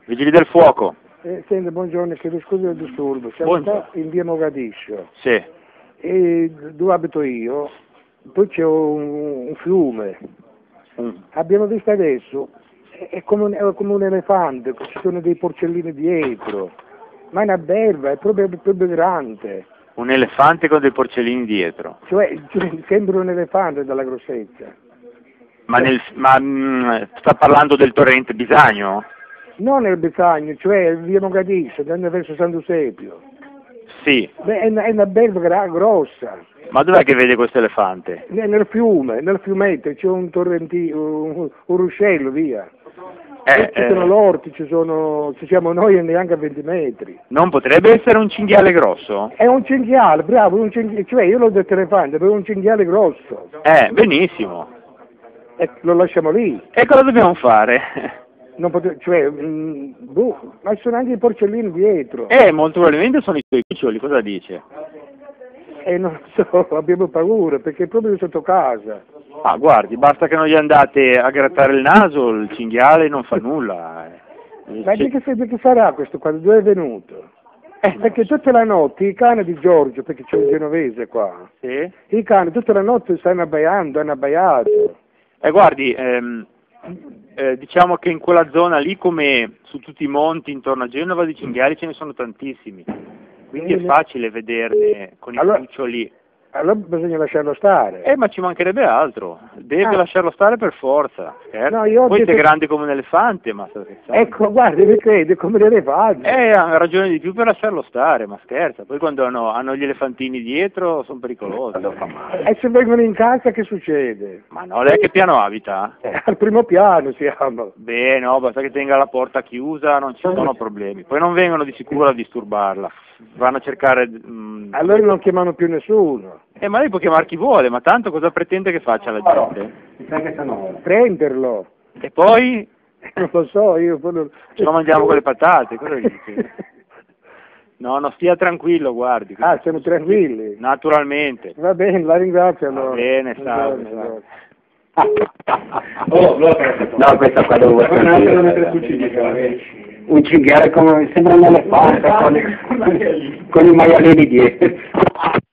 Vigili del fuoco. Senti, buongiorno, chiedo scusa del disturbo. Siamo qua in via Mogadiscio. Sì. E dove abito io, poi c'è un fiume. Abbiamo visto adesso, è come un elefante, ci sono dei porcellini dietro. Ma è una belva, è proprio grande. Un elefante con dei porcellini dietro. Cioè, sembra un elefante dalla grossezza. Ma sta parlando del torrente Bisagno? Non nel Betagno, cioè via Mogadiscio, andando verso San Eusebio. Sì. Beh, è una belva grossa. Ma dov'è che vede questo elefante? Nel fiume, nel fiumetto, c'è un torrentino, un ruscello, via. Ci sono l'orti, ci siamo noi e neanche a 20 metri. Non potrebbe essere un cinghiale grosso? È un cinghiale, bravo, cioè io l'ho detto elefante, però è un cinghiale grosso. Benissimo. E lo lasciamo lì. E cosa dobbiamo fare? Non ma ci sono anche i porcellini dietro. Molto probabilmente sono i suoi cuccioli, cosa dice? Non so, abbiamo paura, perché è proprio sotto casa. Ah, guardi, basta che non gli andate a grattare il naso, il cinghiale non fa nulla. Ma di che sarà questo qua? Dove è venuto? Perché tutta la notte i cani di Giorgio, perché c'è un genovese qua, sì? I cani tutta la notte stanno abbaiando, hanno abbaiato. Guardi, diciamo che in quella zona lì, come su tutti i monti intorno a Genova, di cinghiali ce ne sono tantissimi, quindi è facile vederne con i cuccioli. Allora bisogna lasciarlo stare. Ma ci mancherebbe altro, deve lasciarlo stare per forza. Certo. No, Poi sei grande come un elefante, ma scherza. Ecco, guardi, mi crede, come l'elefante. Ha ragione di più per lasciarlo stare, ma scherza. Poi quando hanno gli elefantini dietro sono pericolosi. E se vengono in casa che succede? Ma no, lei che piano abita? Al primo piano siamo. Beh, no, basta che tenga la porta chiusa, non ci sono problemi. Poi non vengono di sicuro a disturbarla, vanno a cercare... Allora non chiamano più nessuno. Ma lei può chiamare chi vuole, ma tanto cosa pretende che faccia la gente? Prenderlo. E poi? Non lo so, Ce lo mangiamo con le patate, cosa dice? No, stia tranquillo, guardi. Siamo tranquilli? Naturalmente. Va bene, la ringrazio allora. Va bene, salve. No, questa qua devo un cinghiale come sembra un elefante con i maialini dietro.